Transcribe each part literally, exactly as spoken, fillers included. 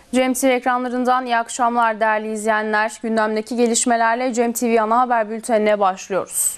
Cem T V ekranlarından iyi akşamlar değerli izleyenler. Gündemdeki gelişmelerle Cem T V ana haber bültenine başlıyoruz.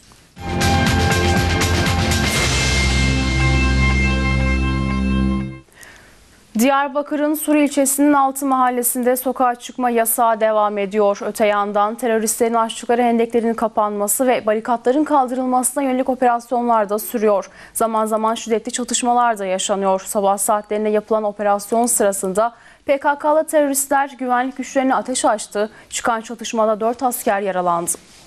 Diyarbakır'ın Sur ilçesinin Altı mahallesinde sokağa çıkma yasağı devam ediyor. Öte yandan teröristlerin açtıkları hendeklerin kapanması ve barikatların kaldırılmasına yönelik operasyonlar da sürüyor. Zaman zaman şiddetli çatışmalar da yaşanıyor. Sabah saatlerinde yapılan operasyon sırasında P K K'lı teröristler güvenlik güçlerine ateş açtı. Çıkan çatışmada dört asker yaralandı.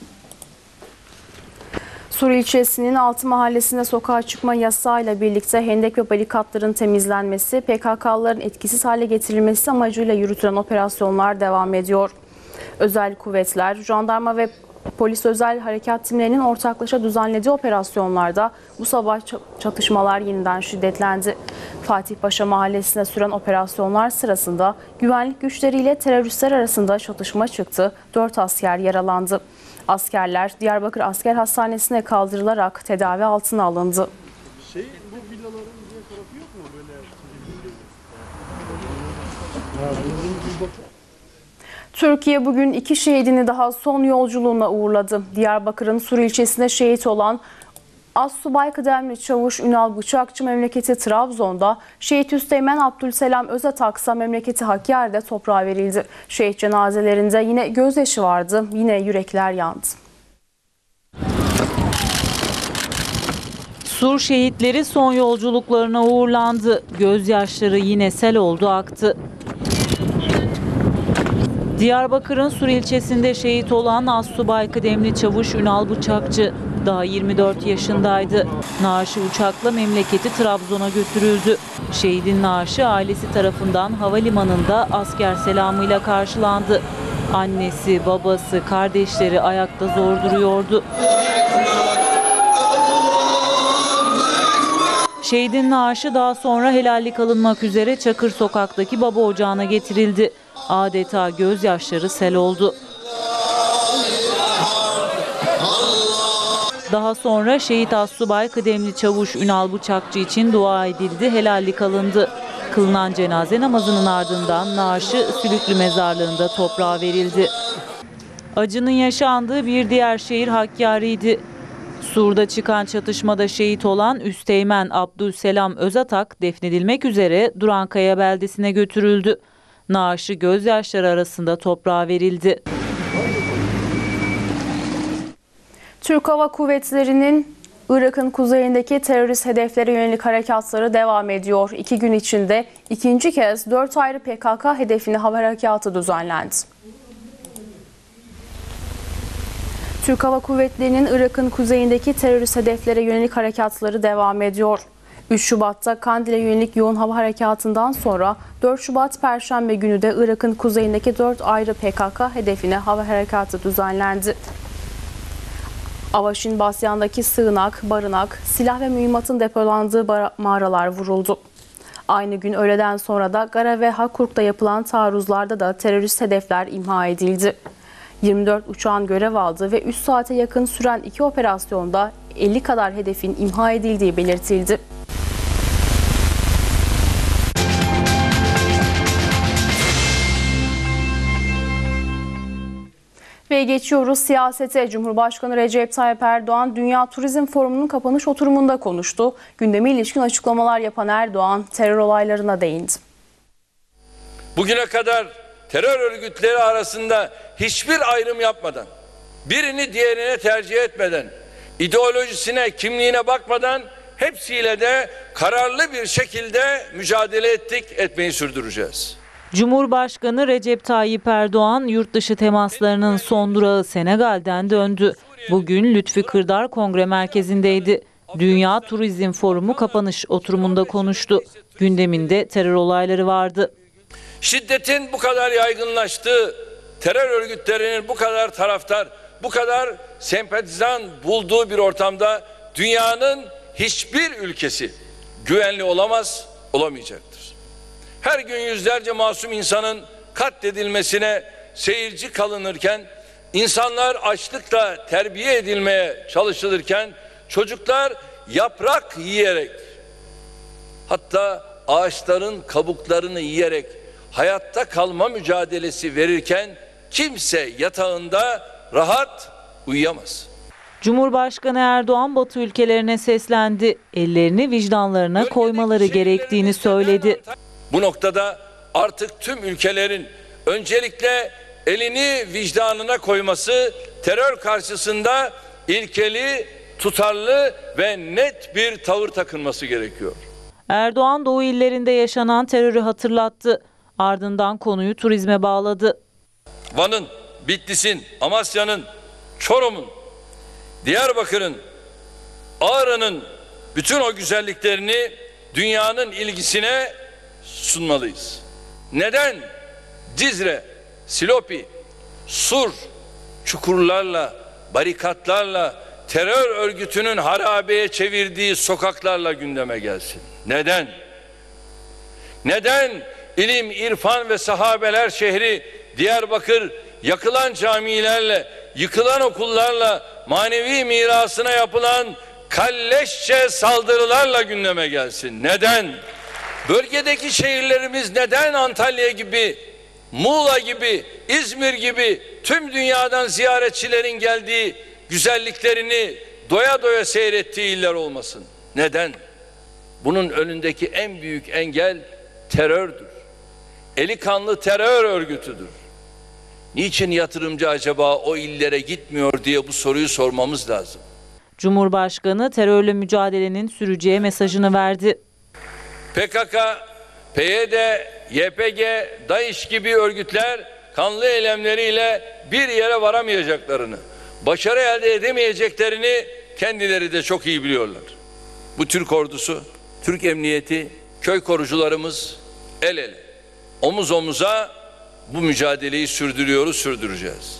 Sur ilçesinin Altı mahallesinde sokağa çıkma yasağıyla birlikte hendek ve barikatların temizlenmesi, P K K'lıların etkisiz hale getirilmesi amacıyla yürütülen operasyonlar devam ediyor. Özel kuvvetler, jandarma ve polis özel harekat timlerinin ortaklaşa düzenlediği operasyonlarda bu sabah çatışmalar yeniden şiddetlendi. Fatih Paşa mahallesine süren operasyonlar sırasında güvenlik güçleriyle teröristler arasında çatışma çıktı, dört asker yaralandı. Askerler Diyarbakır Asker Hastanesi'ne kaldırılarak tedavi altına alındı. Şey, bu villaların diğer tarafı yok mu böyle? Türkiye bugün iki şehidini daha son yolculuğuna uğurladı. Diyarbakır'ın Sur ilçesinde şehit olan Assubay Kıdemli Çavuş Ünal Bıçakçı memleketi Trabzon'da, Şehit Üsteğmen Abdülselam Özataksa memleketi Hakkari'de toprağa verildi. Şehit cenazelerinde yine gözyaşı vardı, yine yürekler yandı. Sur şehitleri son yolculuklarına uğurlandı. Gözyaşları yine sel oldu aktı. Diyarbakır'ın Sur ilçesinde şehit olan Assubay Kıdemli Çavuş Ünal Bıçakçı daha yirmi dört yaşındaydı. Naaşı uçakla memleketi Trabzon'a götürüldü. Şehidin naaşı ailesi tarafından havalimanında asker selamıyla karşılandı. Annesi, babası, kardeşleri ayakta zor duruyordu. Şehidin naaşı daha sonra helallik alınmak üzere Çakır Sokak'taki baba ocağına getirildi. Adeta gözyaşları sel oldu. Daha sonra Şehit Assubay Kıdemli Çavuş Ünal Bıçakçı için dua edildi, helallik alındı. Kılınan cenaze namazının ardından naaşı Sülüklü Mezarlığı'nda toprağa verildi. Acının yaşandığı bir diğer şehir Hakkari'ydi. Sur'da çıkan çatışmada şehit olan Üsteğmen Abdülselam Özatak defnedilmek üzere Durankaya beldesine götürüldü. Naaşı gözyaşları arasında toprağa verildi. Türk Hava Kuvvetleri'nin Irak'ın kuzeyindeki terörist hedeflere yönelik harekatları devam ediyor. İki gün içinde ikinci kez dört ayrı P K K hedefine hava harekatı düzenlendi. Türk Hava Kuvvetleri'nin Irak'ın kuzeyindeki terörist hedeflere yönelik harekatları devam ediyor. üç Şubat'ta Kandil'e yönelik yoğun hava harekatından sonra dört Şubat Perşembe günü de Irak'ın kuzeyindeki dört ayrı P K K hedefine hava harekatı düzenlendi. Avaşin Basyan'daki sığınak, barınak, silah ve mühimmatın depolandığı mağaralar vuruldu. Aynı gün öğleden sonra da Gara ve Hakurk'ta yapılan taarruzlarda da terörist hedefler imha edildi. yirmi dört uçağın görev aldığı ve üç saate yakın süren iki operasyonda elli kadar hedefin imha edildiği belirtildi. Ve geçiyoruz siyasete. Cumhurbaşkanı Recep Tayyip Erdoğan Dünya Turizm Forumu'nun kapanış oturumunda konuştu. Gündeme ilişkin açıklamalar yapan Erdoğan terör olaylarına değindi. Bugüne kadar terör örgütleri arasında hiçbir ayrım yapmadan, birini diğerine tercih etmeden, ideolojisine, kimliğine bakmadan hepsiyle de kararlı bir şekilde mücadele ettik, etmeyi sürdüreceğiz. Cumhurbaşkanı Recep Tayyip Erdoğan yurt dışı temaslarının son durağı Senegal'den döndü. Bugün Lütfi Kırdar Kongre Merkezi'ndeydi. Dünya Turizm Forumu kapanış oturumunda konuştu. Gündeminde terör olayları vardı. Şiddetin bu kadar yaygınlaştığı, terör örgütlerinin bu kadar taraftar, bu kadar sempatizan bulduğu bir ortamda dünyanın hiçbir ülkesi güvenli olamaz, olamayacaktır. Her gün yüzlerce masum insanın katledilmesine seyirci kalınırken, insanlar açlıkla terbiye edilmeye çalışılırken, çocuklar yaprak yiyerek, hatta ağaçların kabuklarını yiyerek hayatta kalma mücadelesi verirken kimse yatağında rahat uyuyamaz. Cumhurbaşkanı Erdoğan Batı ülkelerine seslendi. Ellerini vicdanlarına koymaları gerektiğini söyledi. Bu noktada artık tüm ülkelerin öncelikle elini vicdanına koyması, terör karşısında ilkeli, tutarlı ve net bir tavır takınması gerekiyor. Erdoğan Doğu illerinde yaşanan terörü hatırlattı. Ardından konuyu turizme bağladı. Van'ın, Bitlis'in, Amasya'nın, Çorum'un, Diyarbakır'ın, Ağrı'nın bütün o güzelliklerini dünyanın ilgisine sunmalıyız. Neden Cizre, Silopi, Sur, çukurlarla, barikatlarla, terör örgütünün harabeye çevirdiği sokaklarla gündeme gelsin? Neden? Neden ilim, irfan ve sahabeler şehri Diyarbakır yakılan camilerle, yıkılan okullarla, manevi mirasına yapılan kalleşçe saldırılarla gündeme gelsin? Neden? Bölgedeki şehirlerimiz neden Antalya gibi, Muğla gibi, İzmir gibi tüm dünyadan ziyaretçilerin geldiği, güzelliklerini doya doya seyrettiği iller olmasın? Neden? Bunun önündeki en büyük engel terördür. Eli kanlı terör örgütüdür. Niçin yatırımcı acaba o illere gitmiyor diye bu soruyu sormamız lazım. Cumhurbaşkanı terörle mücadelenin süreceği mesajını verdi. P K K, P Y D, Y P G, DAEŞ gibi örgütler kanlı eylemleriyle bir yere varamayacaklarını, başarı elde edemeyeceklerini kendileri de çok iyi biliyorlar. Bu Türk ordusu, Türk emniyeti, köy korucularımız el ele, omuz omuza bu mücadeleyi sürdürüyoruz, sürdüreceğiz.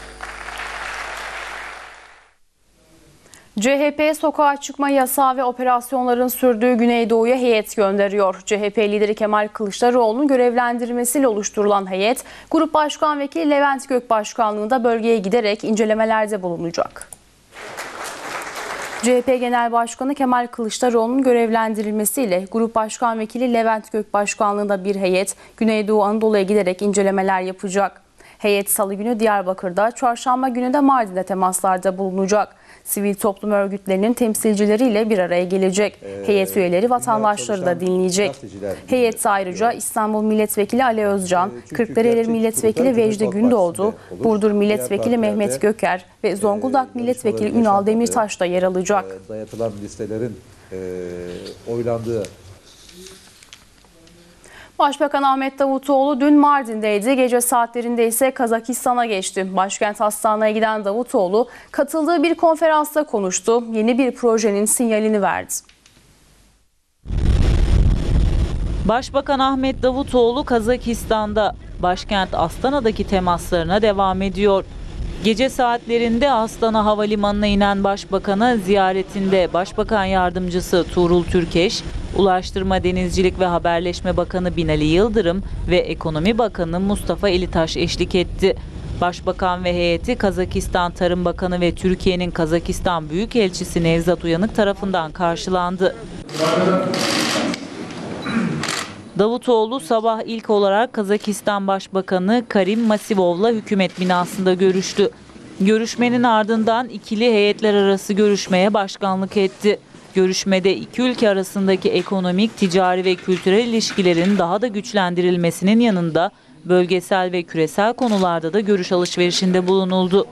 C H P sokağa çıkma yasağı ve operasyonların sürdüğü Güneydoğu'ya heyet gönderiyor. C H P lideri Kemal Kılıçdaroğlu'nun görevlendirmesiyle oluşturulan heyet, Grup Başkan Vekili Levent Gökbaşkanlığında bölgeye giderek incelemelerde bulunacak. C H P Genel Başkanı Kemal Kılıçdaroğlu'nun görevlendirilmesiyle Grup Başkan Vekili Levent Gökbaşkanlığında bir heyet Güneydoğu Anadolu'ya giderek incelemeler yapacak. Heyet Salı günü Diyarbakır'da, Çarşamba günü de Mardin'de temaslarda bulunacak. Sivil toplum örgütlerinin temsilcileriyle bir araya gelecek. Heyet üyeleri vatandaşları da dinleyecek. Heyet ayrıca İstanbul Milletvekili Ali Özcan, Kırklareli Milletvekili Vecdi Gündoğdu, Burdur Milletvekili Mehmet Göker ve Zonguldak Milletvekili Ünal Demirtaş da yer alacak. Dayatılan listelerin oylandığı. Başbakan Ahmet Davutoğlu dün Mardin'deydi. Gece saatlerinde ise Kazakistan'a geçti. Başkent Astana'ya giden Davutoğlu katıldığı bir konferansta konuştu. Yeni bir projenin sinyalini verdi. Başbakan Ahmet Davutoğlu Kazakistan'da, başkent Astana'daki temaslarına devam ediyor. Gece saatlerinde Astana Havalimanı'na inen Başbakan'a ziyaretinde Başbakan Yardımcısı Tuğrul Türkeş, Ulaştırma, Denizcilik ve Haberleşme Bakanı Binali Yıldırım ve Ekonomi Bakanı Mustafa Elitaş eşlik etti. Başbakan ve heyeti Kazakistan Tarım Bakanı ve Türkiye'nin Kazakistan Büyükelçisi Nevzat Uyanık tarafından karşılandı. Davutoğlu sabah ilk olarak Kazakistan Başbakanı Karim Masivov'la hükümet binasında görüştü. Görüşmenin ardından ikili heyetler arası görüşmeye başkanlık etti. Görüşmede iki ülke arasındaki ekonomik, ticari ve kültürel ilişkilerin daha da güçlendirilmesinin yanında bölgesel ve küresel konularda da görüş alışverişinde bulunuldu.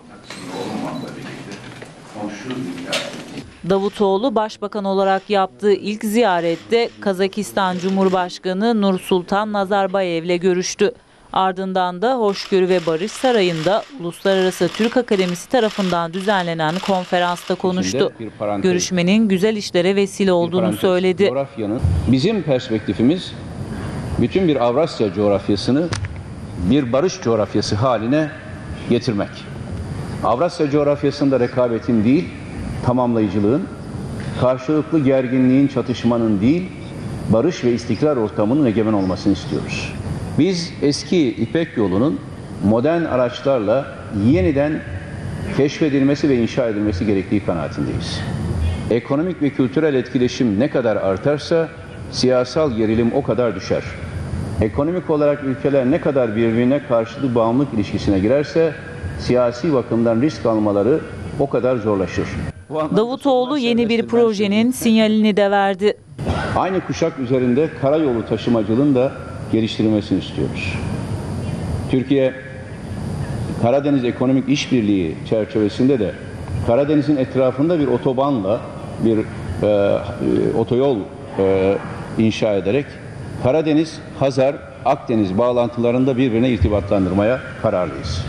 Davutoğlu başbakan olarak yaptığı ilk ziyarette Kazakistan Cumhurbaşkanı Nursultan Nazarbayev'le görüştü. Ardından da Hoşgörü ve Barış Sarayı'nda Uluslararası Türk Akademisi tarafından düzenlenen konferansta konuştu. Görüşmenin güzel işlere vesile olduğunu söyledi. Coğrafyanın, bizim perspektifimiz bütün bir Avrasya coğrafyasını bir barış coğrafyası haline getirmek. Avrasya coğrafyasında rekabetin değil, tamamlayıcılığın, karşılıklı gerginliğin, çatışmanın değil, barış ve istikrar ortamının egemen olmasını istiyoruz. Biz eski İpek yolunun modern araçlarla yeniden keşfedilmesi ve inşa edilmesi gerektiği kanaatindeyiz. Ekonomik ve kültürel etkileşim ne kadar artarsa siyasal gerilim o kadar düşer. Ekonomik olarak ülkeler ne kadar birbirine karşılıklı bağımlılık ilişkisine girerse siyasi bakımdan risk almaları o kadar zorlaşır. Davutoğlu yeni bir projenin sinyalini de verdi. Aynı kuşak üzerinde karayolu taşımacılığını da geliştirmesini istiyoruz. Türkiye, Karadeniz Ekonomik İşbirliği çerçevesinde de Karadeniz'in etrafında bir otobanla bir e, otoyol e, inşa ederek Karadeniz, Hazar, Akdeniz bağlantılarında birbirine irtibatlandırmaya kararlıyız.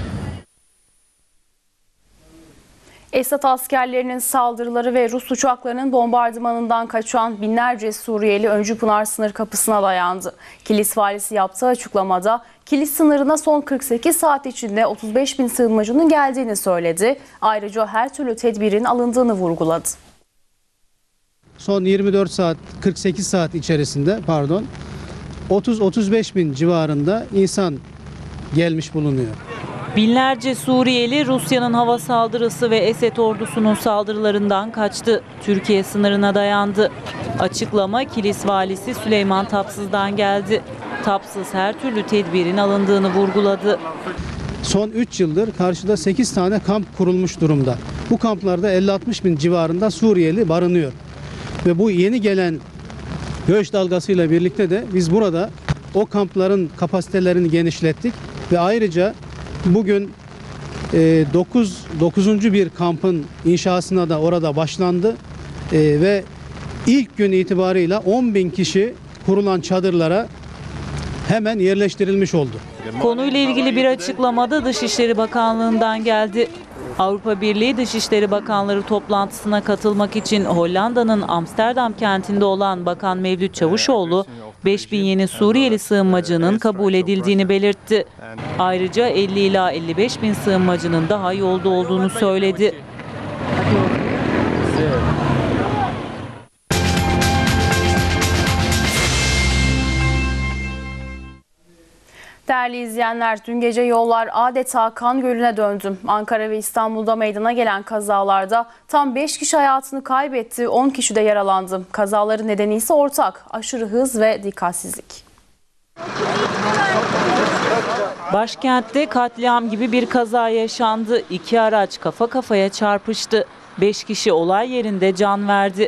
Esad askerlerinin saldırıları ve Rus uçaklarının bombardımanından kaçan binlerce Suriyeli Öncüpınar sınır kapısına dayandı. Kilis valisi yaptığı açıklamada Kilis sınırına son kırk sekiz saat içinde otuz beş bin sığınmacının geldiğini söyledi. Ayrıca her türlü tedbirin alındığını vurguladı. Son yirmi dört saat, kırk sekiz saat içerisinde pardon otuz otuz beş bin civarında insan gelmiş bulunuyor. Binlerce Suriyeli Rusya'nın hava saldırısı ve Esed ordusunun saldırılarından kaçtı. Türkiye sınırına dayandı. Açıklama Kilis valisi Süleyman Tapsız'dan geldi. Tapsız her türlü tedbirin alındığını vurguladı. Son üç yıldır karşıda sekiz tane kamp kurulmuş durumda. Bu kamplarda elli altmış bin civarında Suriyeli barınıyor. Ve bu yeni gelen göç dalgasıyla birlikte de biz burada o kampların kapasitelerini genişlettik ve ayrıca bugün dokuz dokuzuncu bir kampın inşasına da orada başlandı e, ve ilk gün itibarıyla on bin kişi kurulan çadırlara hemen yerleştirilmiş oldu. Konuyla ilgili bir açıklamada Dışişleri Bakanlığı'ndan geldi. Avrupa Birliği Dışişleri Bakanları toplantısına katılmak için Hollanda'nın Amsterdam kentinde olan Bakan Mevlüt Çavuşoğlu, beş bin yeni Suriyeli sığınmacının kabul edildiğini belirtti. Ayrıca elli ila elli beş bin sığınmacının daha yolda olduğunu söyledi. Değerli izleyenler, dün gece yollar adeta kan gölüne döndü. Ankara ve İstanbul'da meydana gelen kazalarda tam beş kişi hayatını kaybetti, on kişi de yaralandı. Kazaların nedeni ise ortak: aşırı hız ve dikkatsizlik. Başkentte katliam gibi bir kaza yaşandı. İki araç kafa kafaya çarpıştı. Beş kişi olay yerinde can verdi.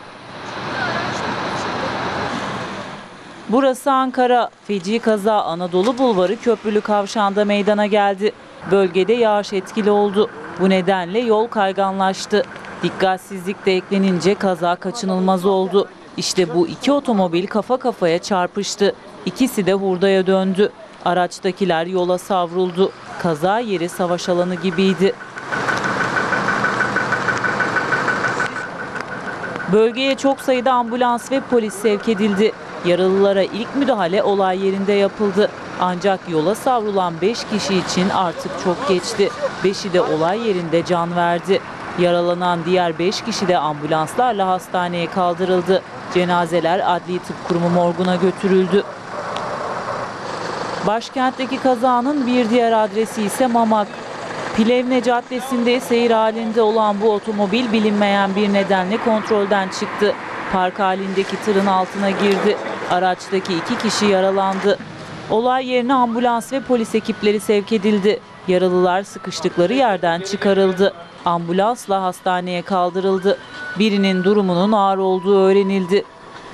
Burası Ankara. Feci kaza Anadolu Bulvarı Köprülü Kavşağı'nda meydana geldi. Bölgede yağış etkili oldu. Bu nedenle yol kayganlaştı. Dikkatsizlik de eklenince kaza kaçınılmaz oldu. İşte bu iki otomobil kafa kafaya çarpıştı. İkisi de hurdaya döndü. Araçtakiler yola savruldu. Kaza yeri savaş alanı gibiydi. Bölgeye çok sayıda ambulans ve polis sevk edildi. Yaralılara ilk müdahale olay yerinde yapıldı. Ancak yola savrulan beş kişi için artık çok geçti. Beşi de olay yerinde can verdi. Yaralanan diğer beş kişi de ambulanslarla hastaneye kaldırıldı. Cenazeler Adli Tıp Kurumu morguna götürüldü. Başkentteki kazanın bir diğer adresi ise Mamak. Plevne Caddesi'nde seyir halinde olan bu otomobil bilinmeyen bir nedenle kontrolden çıktı. Park halindeki tırın altına girdi. Araçtaki iki kişi yaralandı. Olay yerine ambulans ve polis ekipleri sevk edildi. Yaralılar sıkıştıkları yerden çıkarıldı. Ambulansla hastaneye kaldırıldı. Birinin durumunun ağır olduğu öğrenildi.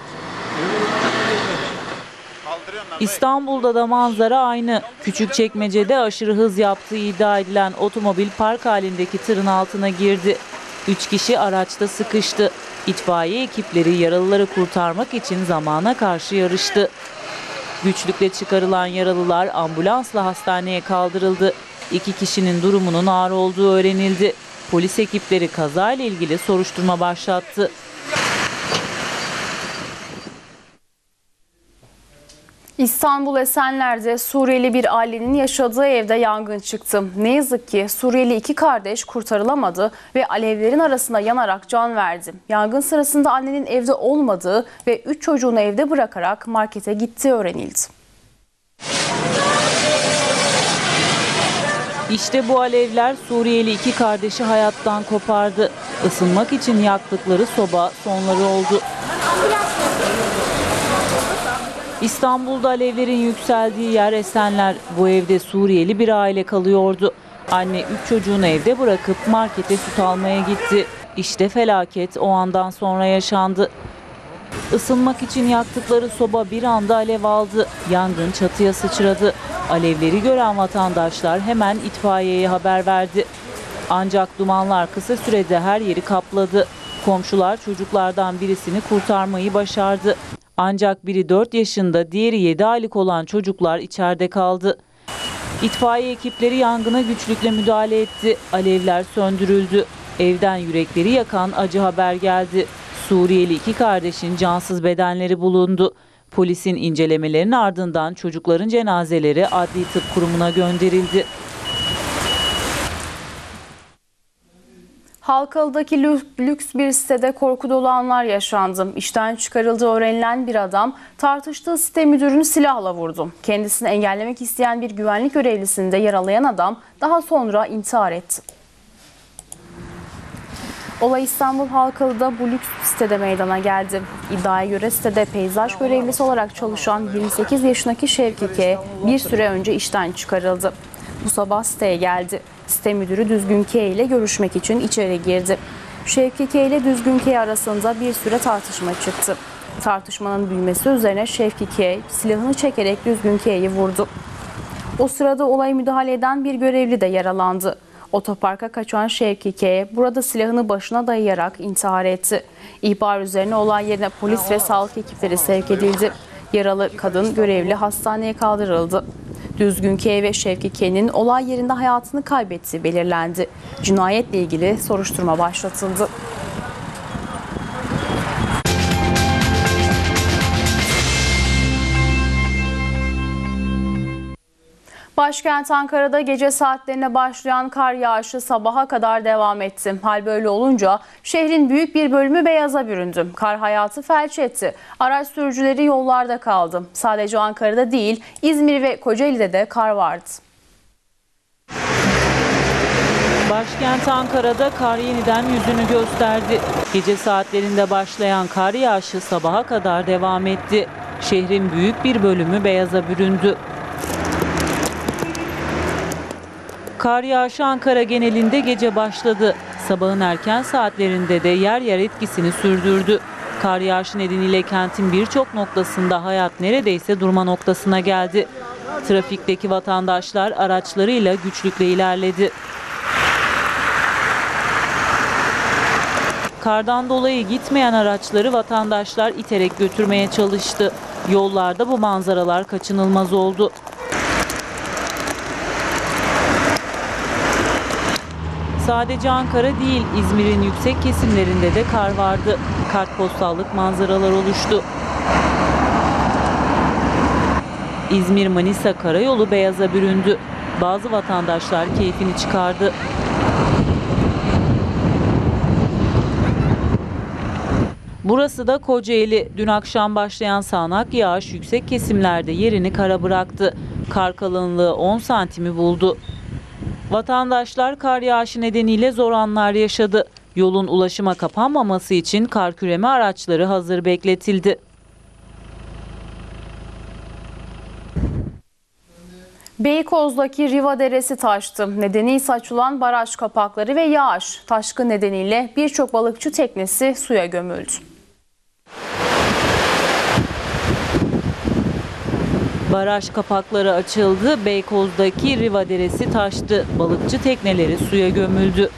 İstanbul'da da manzara aynı. Küçükçekmece'de aşırı hız yaptığı iddia edilen otomobil park halindeki tırın altına girdi. Üç kişi araçta sıkıştı. İtfaiye ekipleri yaralıları kurtarmak için zamana karşı yarıştı. Güçlükle çıkarılan yaralılar ambulansla hastaneye kaldırıldı. İki kişinin durumunun ağır olduğu öğrenildi. Polis ekipleri kazayla ilgili soruşturma başlattı. İstanbul Esenler'de Suriyeli bir ailenin yaşadığı evde yangın çıktı. Ne yazık ki Suriyeli iki kardeş kurtarılamadı ve alevlerin arasında yanarak can verdi. Yangın sırasında annenin evde olmadığı ve üç çocuğunu evde bırakarak markete gittiği öğrenildi. İşte bu alevler Suriyeli iki kardeşi hayattan kopardı. Isınmak için yaktıkları soba sonları oldu. İstanbul'da alevlerin yükseldiği yer Esenler. Bu evde Suriyeli bir aile kalıyordu. Anne üç çocuğunu evde bırakıp markete süt almaya gitti. İşte felaket o andan sonra yaşandı. Isınmak için yaktıkları soba bir anda alev aldı. Yangın çatıya sıçradı. Alevleri gören vatandaşlar hemen itfaiyeye haber verdi. Ancak dumanlar kısa sürede her yeri kapladı. Komşular çocuklardan birisini kurtarmayı başardı. Ancak biri dört yaşında, diğeri yedi aylık olan çocuklar içeride kaldı. İtfaiye ekipleri yangına güçlükle müdahale etti. Alevler söndürüldü. Evden yürekleri yakan acı haber geldi. Suriyeli iki kardeşin cansız bedenleri bulundu. Polisin incelemelerinin ardından çocukların cenazeleri Adli Tıp Kurumu'na gönderildi. Halkalı'daki lüks bir sitede korku dolu anlar yaşandı. İşten çıkarıldığı öğrenilen bir adam tartıştığı site müdürünü silahla vurdu. Kendisini engellemek isteyen bir güvenlik görevlisini de yaralayan adam daha sonra intihar etti. Olay İstanbul Halkalı'da bu lüks sitede meydana geldi. İddiaya göre sitede peyzaj görevlisi olarak çalışan yirmi sekiz yaşındaki Şevki K. bir süre önce işten çıkarıldı. Bu sabah siteye geldi. Site müdürü Düzgün K ile görüşmek için içeri girdi. Şevki K ile Düzgün K arasında bir süre tartışma çıktı. Tartışmanın büyümesi üzerine Şevki K silahını çekerek Düzgün K'yi vurdu. O sırada olaya müdahale eden bir görevli de yaralandı. Otoparka kaçan Şevki K burada silahını başına dayayarak intihar etti. İhbar üzerine olay yerine polis ve sağlık ekipleri sevk edildi. Yaralı kadın görevli hastaneye kaldırıldı. Düzgün K ve Şevki K'nin olay yerinde hayatını kaybettiği belirlendi. Cinayetle ilgili soruşturma başlatıldı. Başkent Ankara'da gece saatlerine başlayan kar yağışı sabaha kadar devam etti. Hal böyle olunca şehrin büyük bir bölümü beyaza büründü. Kar hayatı felç etti. Araç sürücüleri yollarda kaldı. Sadece Ankara'da değil, İzmir ve Kocaeli'de de kar vardı. Başkent Ankara'da kar yeniden yüzünü gösterdi. Gece saatlerinde başlayan kar yağışı sabaha kadar devam etti. Şehrin büyük bir bölümü beyaza büründü. Kar yağışı Ankara genelinde gece başladı. Sabahın erken saatlerinde de yer yer etkisini sürdürdü. Kar yağışı nedeniyle kentin birçok noktasında hayat neredeyse durma noktasına geldi. Trafikteki vatandaşlar araçlarıyla güçlükle ilerledi. Kardan dolayı gitmeyen araçları vatandaşlar iterek götürmeye çalıştı. Yollarda bu manzaralar kaçınılmaz oldu. Sadece Ankara değil, İzmir'in yüksek kesimlerinde de kar vardı. Kartpostallık manzaralar oluştu. İzmir-Manisa karayolu beyaza büründü. Bazı vatandaşlar keyfini çıkardı. Burası da Kocaeli. Dün akşam başlayan sağanak yağış yüksek kesimlerde yerini kara bıraktı. Kar kalınlığı on santimi buldu. Vatandaşlar kar yağışı nedeniyle zor anlar yaşadı. Yolun ulaşıma kapanmaması için kar küreme araçları hazır bekletildi. Beykoz'daki Riva Deresi taştı. Nedeni ise açılan baraj kapakları ve yağış. Taşkın nedeniyle birçok balıkçı teknesi suya gömüldü. Baraj kapakları açıldı. Beykoz'daki Riva Deresi taştı. Balıkçı tekneleri suya gömüldü.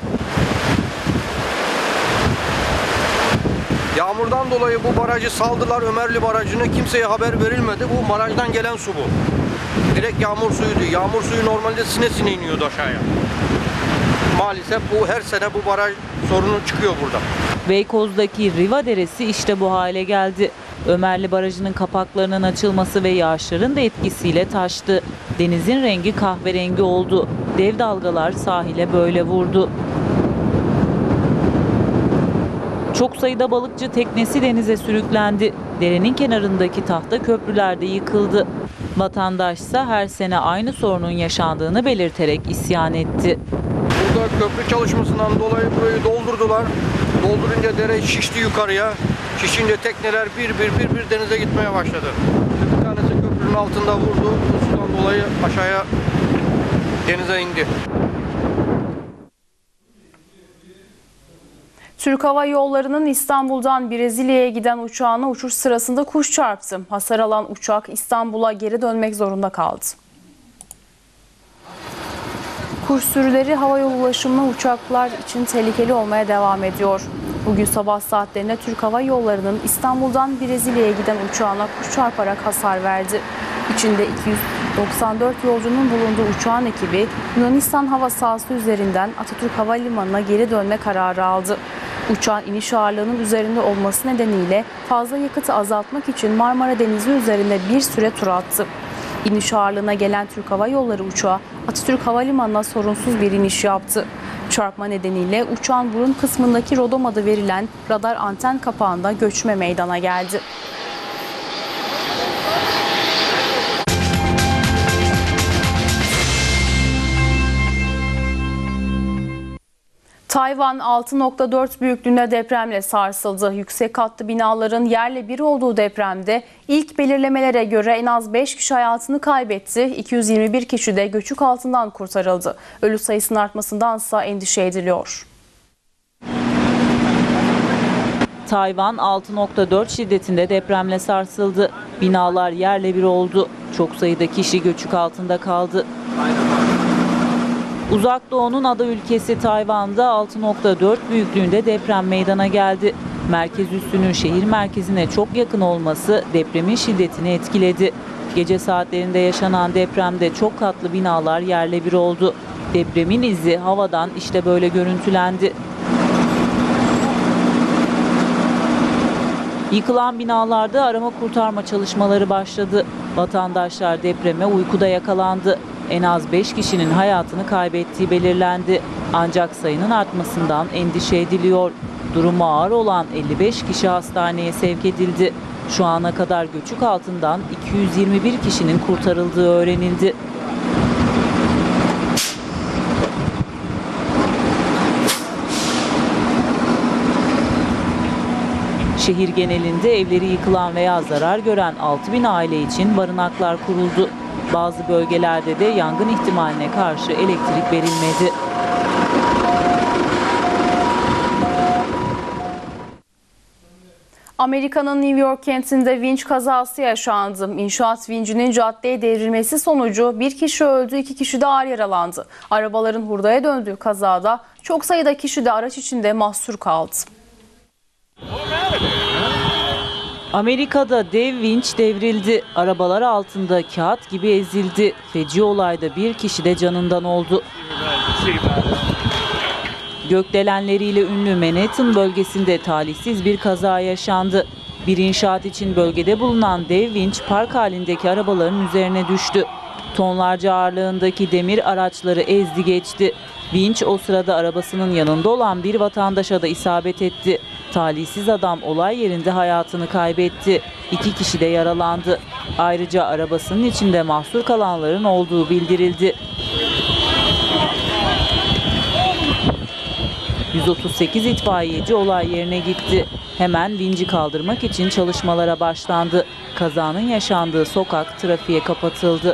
Yağmurdan dolayı bu barajı saldılar. Ömerli Barajı'nı kimseye haber verilmedi. Bu barajdan gelen su bu. Direkt yağmur suyuydu. Yağmur suyu normalde sine sine iniyordu aşağıya. Maalesef bu her sene bu baraj sorunu çıkıyor burada. Beykoz'daki Riva Deresi işte bu hale geldi. Ömerli Barajı'nın kapaklarının açılması ve yağışların da etkisiyle taştı. Denizin rengi kahverengi oldu. Dev dalgalar sahile böyle vurdu. Çok sayıda balıkçı teknesi denize sürüklendi. Derenin kenarındaki tahta köprüler de yıkıldı. Vatandaşsa her sene aynı sorunun yaşandığını belirterek isyan etti. Burada köprü çalışmasından dolayı burayı doldurdular. Doldurunca dere şişti yukarıya. Şişince tekneler bir bir bir bir denize gitmeye başladı. Bir tane köprünün altında vurdu. Bu sudan dolayı aşağıya denize indi. Türk Hava Yolları'nın İstanbul'dan Brezilya'ya giden uçağına uçuş sırasında kuş çarptı. Hasar alan uçak İstanbul'a geri dönmek zorunda kaldı. Kuş sürüleri havayolu ulaşımına uçaklar için tehlikeli olmaya devam ediyor. Bugün sabah saatlerinde Türk Hava Yolları'nın İstanbul'dan Brezilya'ya giden uçağına kuş çarparak hasar verdi. İçinde iki yüz doksan dört yolcunun bulunduğu uçağın ekibi Yunanistan hava sahası üzerinden Atatürk Havalimanı'na geri dönme kararı aldı. Uçağın iniş ağırlığının üzerinde olması nedeniyle fazla yakıtı azaltmak için Marmara Denizi üzerinde bir süre tur attı. İniş ağırlığına gelen Türk Hava Yolları uçağı Atatürk Havalimanı'na sorunsuz bir iniş yaptı. Çarpma nedeniyle uçağın burun kısmındaki rodom adı verilen radar anten kapağında göçme meydana geldi. Tayvan altı nokta dört büyüklüğünde depremle sarsıldı. Yüksek katlı binaların yerle bir olduğu depremde ilk belirlemelere göre en az beş kişi hayatını kaybetti. iki yüz yirmi bir kişi de göçük altından kurtarıldı. Ölü sayısının artmasındansa endişe ediliyor. Tayvan altı nokta dört şiddetinde depremle sarsıldı. Binalar yerle bir oldu. Çok sayıda kişi göçük altında kaldı. Uzak Doğu'nun ada ülkesi Tayvan'da altı nokta dört büyüklüğünde deprem meydana geldi. Merkez üssünün şehir merkezine çok yakın olması depremin şiddetini etkiledi. Gece saatlerinde yaşanan depremde çok katlı binalar yerle bir oldu. Depremin izi havadan işte böyle görüntülendi. Yıkılan binalarda arama kurtarma çalışmaları başladı. Vatandaşlar depreme uykuda yakalandı. En az beş kişinin hayatını kaybettiği belirlendi. Ancak sayının artmasından endişe ediliyor. Durumu ağır olan elli beş kişi hastaneye sevk edildi. Şu ana kadar göçük altından iki yüz yirmi bir kişinin kurtarıldığı öğrenildi. Şehir genelinde evleri yıkılan veya zarar gören altı bin aile için barınaklar kuruldu. Bazı bölgelerde de yangın ihtimaline karşı elektrik verilmedi. Amerika'nın New York kentinde vinç kazası yaşandı. İnşaat vincinin caddeye devrilmesi sonucu bir kişi öldü, iki kişi de ağır yaralandı. Arabaların hurdaya döndüğü kazada çok sayıda kişi de araç içinde mahsur kaldı. Amerika'da dev vinç devrildi. Arabalar altında kağıt gibi ezildi. Feci olayda bir kişi de canından oldu. Gökdelenleriyle ünlü Manhattan bölgesinde talihsiz bir kaza yaşandı. Bir inşaat için bölgede bulunan dev vinç park halindeki arabaların üzerine düştü. Tonlarca ağırlığındaki demir araçları ezdi geçti. Vinç o sırada arabasının yanında olan bir vatandaşa da isabet etti. Talihsiz adam olay yerinde hayatını kaybetti. İki kişi de yaralandı. Ayrıca arabasının içinde mahsur kalanların olduğu bildirildi. yüz otuz sekiz itfaiyeci olay yerine gitti. Hemen vinci kaldırmak için çalışmalara başlandı. Kazanın yaşandığı sokak trafiğe kapatıldı.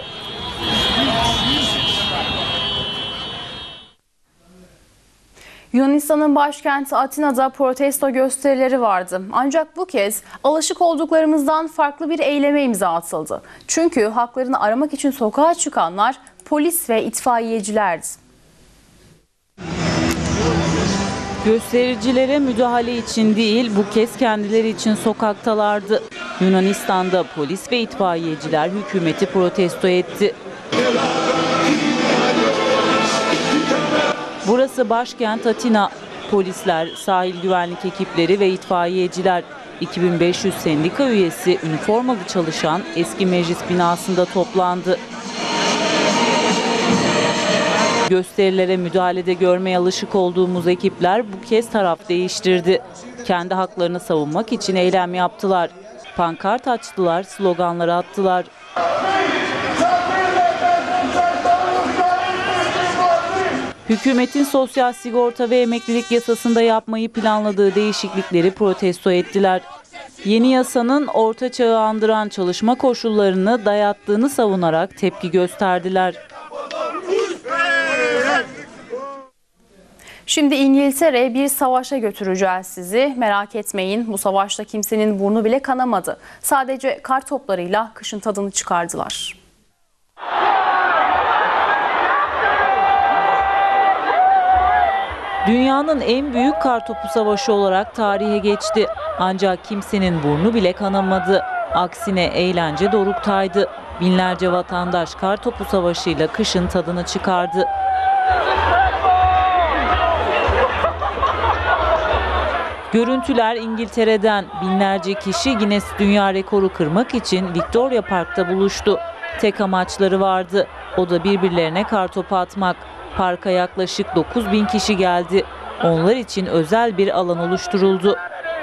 Yunanistan'ın başkenti Atina'da protesto gösterileri vardı. Ancak bu kez alışık olduklarımızdan farklı bir eyleme imza atıldı. Çünkü haklarını aramak için sokağa çıkanlar polis ve itfaiyecilerdi. Göstericilere müdahale için değil, bu kez kendileri için sokaktalardı. Yunanistan'da polis ve itfaiyeciler hükümeti protesto etti. Burası başkent Atina. Polisler, sahil güvenlik ekipleri ve itfaiyeciler iki bin beş yüz sendika üyesi üniformalı çalışan eski meclis binasında toplandı. Gösterilere müdahalede görmeye alışık olduğumuz ekipler bu kez taraf değiştirdi. Kendi haklarını savunmak için eylem yaptılar. Pankart açtılar, sloganları attılar. Hükümetin sosyal sigorta ve emeklilik yasasında yapmayı planladığı değişiklikleri protesto ettiler. Yeni yasanın orta çağı andıran çalışma koşullarını dayattığını savunarak tepki gösterdiler. Şimdi İngiltere'ye bir savaşa götüreceğiz sizi. Merak etmeyin, bu savaşta kimsenin burnu bile kanamadı. Sadece kar toplarıyla kışın tadını çıkardılar. Dünyanın en büyük kartopu savaşı olarak tarihe geçti. Ancak kimsenin burnu bile kanamadı. Aksine eğlence doruktaydı. Binlerce vatandaş kartopu savaşıyla kışın tadını çıkardı. Görüntüler İngiltere'den. Binlerce kişi Guinness Dünya Rekoru kırmak için Victoria Park'ta buluştu. Tek amaçları vardı. O da birbirlerine kartopu atmak. Parka yaklaşık dokuz bin kişi geldi. Onlar için özel bir alan oluşturuldu.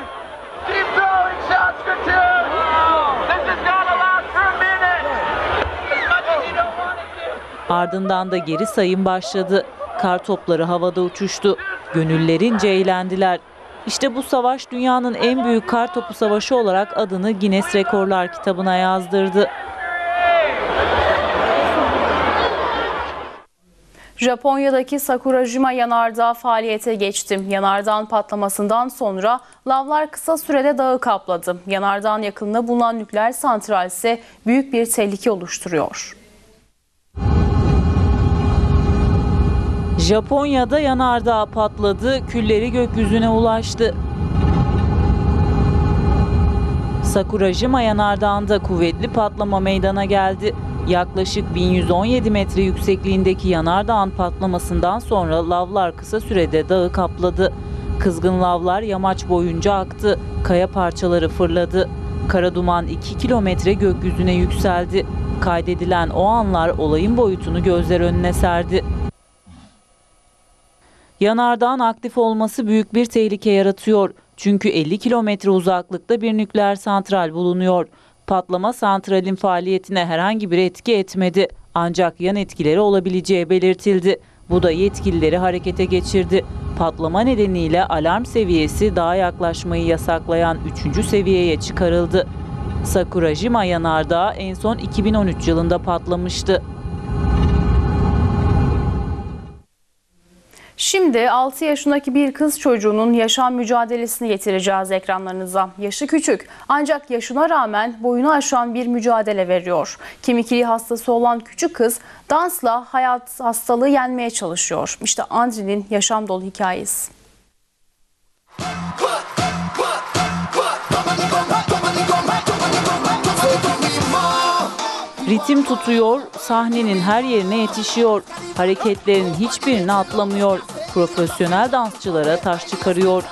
Ardından da geri sayım başladı. Kar topları havada uçuştu. Gönüllerince eğlendiler. İşte bu savaş dünyanın en büyük kar topu savaşı olarak adını Guinness Rekorlar kitabına yazdırdı. Japonya'daki Sakurajima yanardağı faaliyete geçti. Yanardağın patlamasından sonra lavlar kısa sürede dağı kapladı. Yanardağın yakınında bulunan nükleer santral ise büyük bir tehlike oluşturuyor. Japonya'da yanardağ patladı, külleri gökyüzüne ulaştı. Sakurajima yanardağında kuvvetli patlama meydana geldi. Yaklaşık bin yüz on yedi metre yüksekliğindeki yanardağın patlamasından sonra lavlar kısa sürede dağı kapladı. Kızgın lavlar yamaç boyunca aktı, kaya parçaları fırladı. Kara duman iki kilometre gökyüzüne yükseldi. Kaydedilen o anlar olayın boyutunu gözler önüne serdi. Yanardağın aktif olması büyük bir tehlike yaratıyor. Çünkü elli kilometre uzaklıkta bir nükleer santral bulunuyor. Patlama santralin faaliyetine herhangi bir etki etmedi. Ancak yan etkileri olabileceği belirtildi. Bu da yetkilileri harekete geçirdi. Patlama nedeniyle alarm seviyesi dağa yaklaşmayı yasaklayan üçüncü seviyeye çıkarıldı. Sakurajima yanardağı en son iki bin on üç yılında patlamıştı. Şimdi altı yaşındaki bir kız çocuğunun yaşam mücadelesini getireceğiz ekranlarınıza. Yaşı küçük ancak yaşına rağmen boyunu aşan bir mücadele veriyor. Kemik iliği hastası olan küçük kız dansla hayat hastalığı yenmeye çalışıyor. İşte Andri'nin yaşam dolu hikayesi. Ritim tutuyor, sahnenin her yerine yetişiyor. Hareketlerin hiçbirini atlamıyor. Profesyonel dansçılara taş çıkarıyor.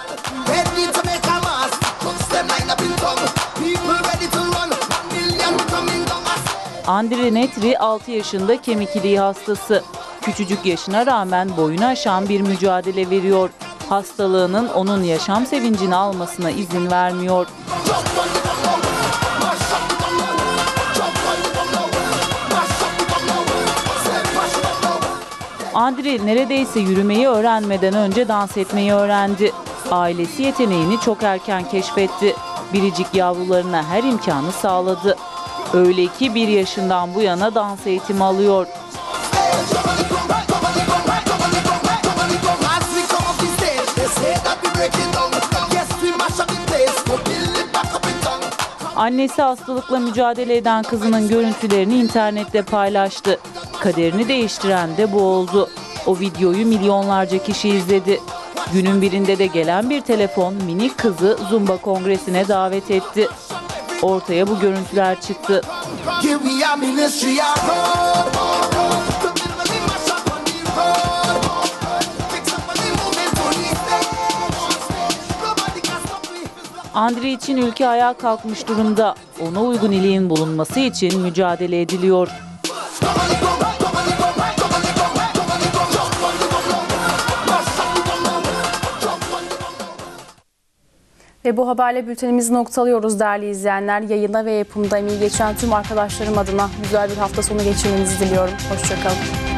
Andri Netri altı yaşında kemik iliği hastası. Küçücük yaşına rağmen boyunu aşan bir mücadele veriyor. Hastalığının onun yaşam sevincini almasına izin vermiyor. Andri neredeyse yürümeyi öğrenmeden önce dans etmeyi öğrendi. Ailesi yeteneğini çok erken keşfetti. Biricik yavrularına her imkanı sağladı. Öyle ki bir yaşından bu yana dans eğitimi alıyor. Annesi hastalıkla mücadele eden kızının görüntülerini internette paylaştı. Kaderini değiştiren de bu oldu. O videoyu milyonlarca kişi izledi. Günün birinde de gelen bir telefon minik kızı Zumba kongresine davet etti. Ortaya bu görüntüler çıktı. Andri için ülke ayağa kalkmış durumda. Ona uygun iliğin bulunması için mücadele ediliyor. Ve bu haberle bültenimizi noktalıyoruz değerli izleyenler. Yayında ve yapımda emeği geçen tüm arkadaşlarım adına güzel bir hafta sonu geçirmenizi diliyorum. Hoşça kalın.